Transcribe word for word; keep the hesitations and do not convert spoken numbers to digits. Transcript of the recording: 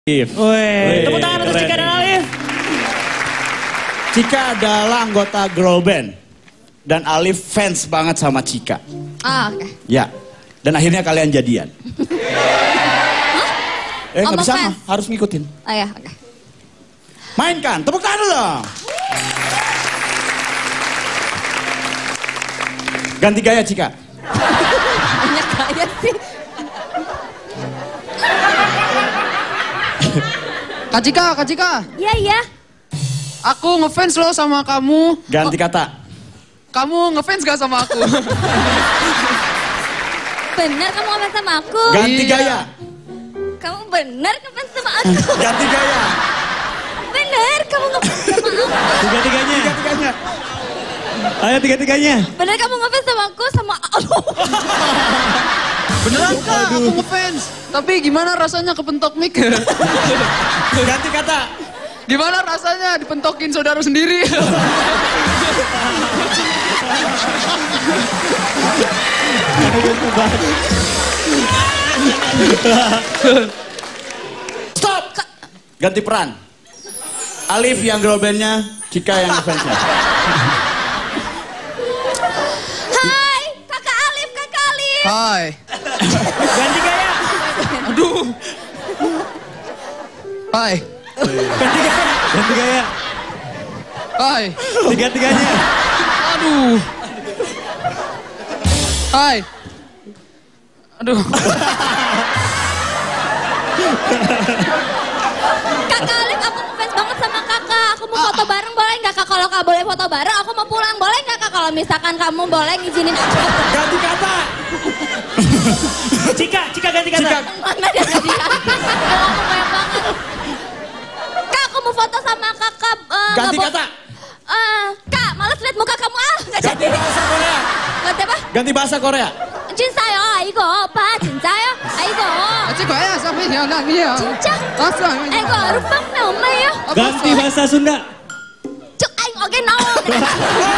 Wih, tepuk tangan untuk Cika dan Alif. Cika adalah anggota girl band. Dan Alif fans banget sama Cika. Ah, oke. Okay. Ya, dan akhirnya kalian jadian. Hah? Eh, nggak bisa mah, harus ngikutin. Oh ya, oke. Okay. Mainkan, tepuk tangan dulu dong. Ganti gaya, Cika. Banyak gaya sih. Kak Cika, Kak Cika. Iya, iya. Aku ngefans loh sama kamu. Ganti oh, kata. Kamu ngefans gak sama aku? Bener kamu ngefans sama aku? Ganti iya. gaya. Kamu bener ngefans sama aku? Ganti gaya. Bener kamu ngefans sama aku? Tiga-tiganya. Tiga-tiganya. Ayo tiga-tiganya. Bener kamu ngefans sama aku sama... Aduh. Beneran Kak, aku ngefans. Tapi gimana rasanya kepentok mic? Ganti kata. Gimana rasanya dipentokin saudara sendiri? Stop. Ganti peran. Alif yang girl bandnya, Cika yang fansnya. Hai, kakak Alif, kakak Alif. Hai. Ganti gaya. Aduh. Hai. Ganti gaya. Ganti gaya. Hai. Tiga-tiganya. Aduh. Hai. Aduh. Kakak Alif, aku ngefans banget sama kakak. Aku mau foto bareng, boleh nggak kak? Kalau kak boleh foto bareng, aku mau pulang. Boleh nggak kak? Kalau misalkan kamu boleh ngizinin aku. Ganti kata. Cika, Cika ganti kata. Cika. Mana dia ganti kata? Kalau aku banyak banget. Kak, aku mau foto sama kakak. Uh, Ganti kata. Uh, kak, males liat muka kamu ah. Nggak Ganti jadi. bahasa Korea. Ganti apa? Ganti bahasa Korea. 진짜요? 아이고 오빠 진짜요? 아이고 Cika ya, sampai ya nanya. 진짜? Asa. 아이고 루팡네 엄마예요? Ganti bahasa Sunda. 저 아이고 오케이 나오